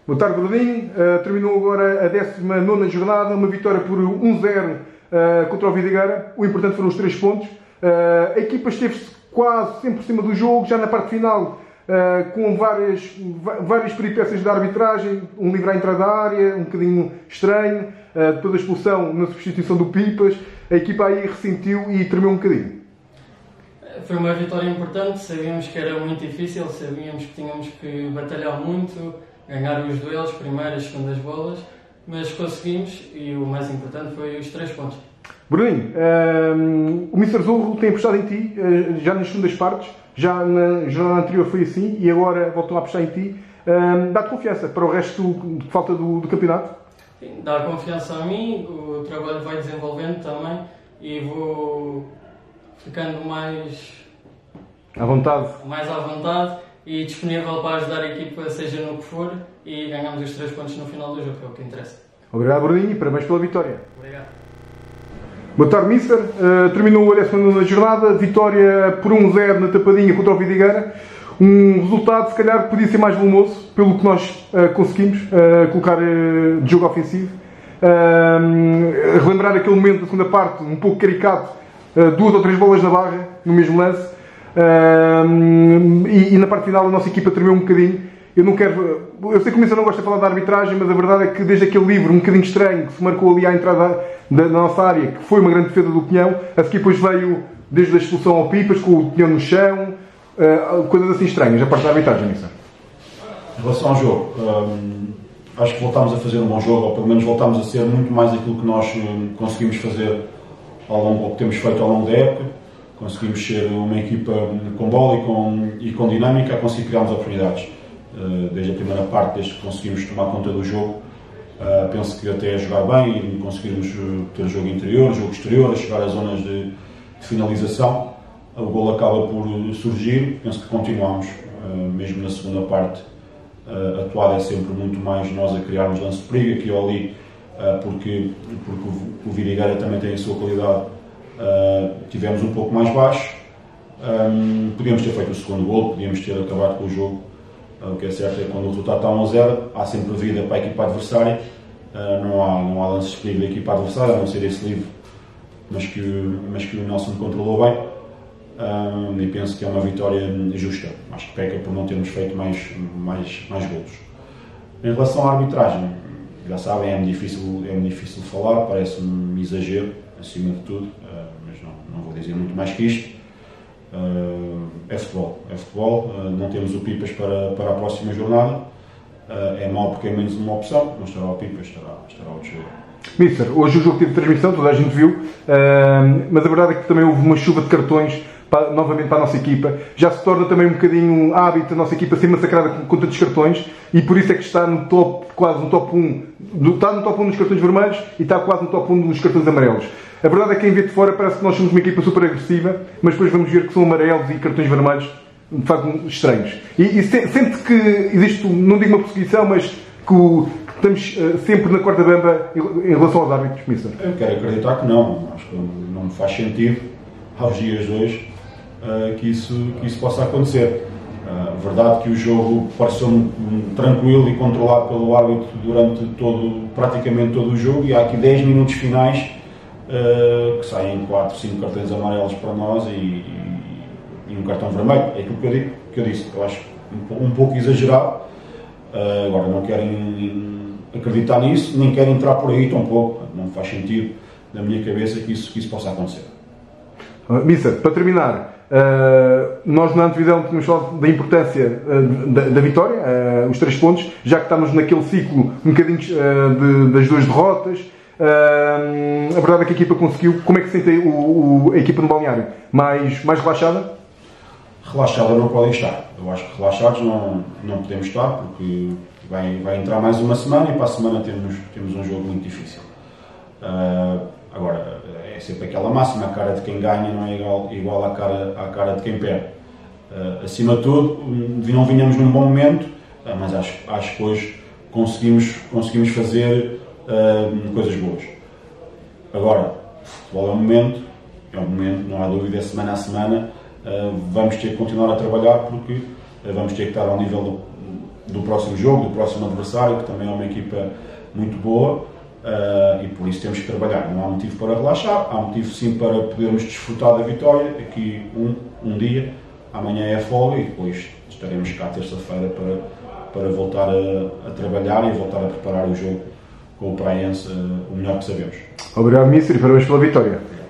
Boa tarde, Bruninho. Terminou agora a 19ª jornada, uma vitória por 1-0 contra o Vidigueira. O importante foram os 3 pontos. A equipa esteve quase sempre por cima do jogo, já na parte final, com várias peripécias da arbitragem, um livre à entrada da área, um bocadinho estranho, depois da expulsão na substituição do Pipas. A equipa aí ressentiu e tremeu um bocadinho. Foi uma vitória importante, sabíamos que era muito difícil, sabíamos que tínhamos que batalhar muito, ganhar os duelos, primeiras, segundas bolas, mas conseguimos e o mais importante foi os 3 pontos. Bruninho, o Mr. Zorro tem apostado em ti, já nas segundas partes, já na jornada anterior foi assim e agora voltou a apostar em ti. Dá-te confiança para o resto que falta do campeonato? Sim, dá confiança a mim, o trabalho vai desenvolvendo também e vou ficando mais à vontade e disponível para ajudar a equipa, seja no que for, e ganhamos os 3 pontos no final do jogo, que é o que interessa. Obrigado, Bruninho, e parabéns pela vitória. Obrigado. Boa tarde, Mister. Terminou a 19ª jornada, vitória por 1-0 na Tapadinha contra o Vidigueira. Um resultado, se calhar, podia ser mais volumoso, pelo que nós conseguimos colocar de jogo ofensivo. Relembrar aquele momento da segunda parte, um pouco caricato, 2 ou 3 bolas na barra, no mesmo lance. E na parte final a nossa equipa tremeu um bocadinho. Eu sei que o Mister não gosta de falar da arbitragem, mas a verdade é que desde aquele livro um bocadinho estranho que se marcou ali à entrada da nossa área, que foi uma grande defesa do Pinhão, a seguir depois veio desde a expulsão ao Pipas, com o Pinhão no chão, coisas assim estranhas, a parte da arbitragem, Mister. Em relação ao jogo, acho que voltámos a fazer um bom jogo, ou pelo menos voltámos a ser muito mais aquilo que nós conseguimos fazer ou que temos feito ao longo da época. Conseguimos ser uma equipa com bola e com dinâmica, a conseguir criarmos oportunidades. Desde a primeira parte, desde que conseguimos tomar conta do jogo, penso que até a jogar bem e conseguirmos ter jogo interior, jogo exterior, a chegar às zonas de finalização. O golo acaba por surgir, penso que continuamos, mesmo na segunda parte. A atuada é sempre muito mais nós a criarmos lance de perigo, aqui ou ali, porque o Vidigueira também tem a sua qualidade. Tivemos um pouco mais baixo. Podíamos ter feito o segundo golo, podíamos ter acabado com o jogo. O que é certo é que quando o resultado está 1-0, há sempre vida para a equipa adversária. Não há lances de perigo da equipa adversária, a não ser esse livre, mas que o Nelson controlou bem. E penso que é uma vitória justa. Acho que peca por não termos feito mais golos. Em relação à arbitragem, já sabem, é-me difícil falar, parece-me exagero, acima de tudo, mas não vou dizer muito mais que isto. É futebol, não temos o Pipas para a próxima jornada. É mau porque é menos uma opção, não estará o Pipas, estará outro jogo. Mister, hoje o jogo teve transmissão, toda a gente viu, mas a verdade é que também houve uma chuva de cartões novamente para a nossa equipa. Já se torna também um bocadinho hábito a nossa equipa ser massacrada com tantos cartões e por isso é que está quase no top 1. Está no top 1 dos cartões vermelhos e está quase no top 1 dos cartões amarelos. A verdade é que quem vê de fora parece que nós somos uma equipa super agressiva, mas depois vamos ver que são amarelos e cartões vermelhos de facto estranhos. E sente que existe, não digo uma perseguição, mas que estamos sempre na corda bamba em relação aos árbitros, Mister? Eu quero acreditar que não. Acho que não me faz sentido, aos dias de hoje, que isso possa acontecer. Verdade que o jogo pareceu tranquilo e controlado pelo árbitro durante praticamente todo o jogo, e há aqui 10 minutos finais que saem 4, 5 cartões amarelos para nós e um cartão vermelho. É aquilo que eu disse. Eu acho um pouco exagerado. Agora não querem acreditar nisso, nem querem entrar por aí tão pouco. Não faz sentido na minha cabeça que isso possa acontecer. Mister, para terminar, nós na antevisão tínhamos falado da importância da vitória, os 3 pontos, já que estamos naquele ciclo um bocadinho das 2 derrotas. A verdade é que a equipa conseguiu. Como é que se sente a equipa no balneário? Mais relaxada? Relaxada não podem estar. Eu acho que relaxados não podemos estar, porque vai entrar mais uma semana e para a semana temos um jogo muito difícil. Agora, é sempre aquela máxima, a cara de quem ganha não é igual à cara de quem perde. Acima de tudo, não vinhamos num bom momento, mas acho que hoje conseguimos fazer coisas boas. Agora, futebol é um momento, não há dúvida, semana a semana vamos ter que continuar a trabalhar, porque vamos ter que estar ao nível do próximo jogo, do próximo adversário, que também é uma equipa muito boa, e por isso temos que trabalhar. Não há motivo para relaxar, há motivo sim para podermos desfrutar da vitória. Aqui um dia, amanhã é folga e depois estaremos cá terça-feira para voltar a trabalhar e voltar a preparar o jogo com o Praense o melhor que sabemos. Obrigado, Mister, e parabéns pela vitória.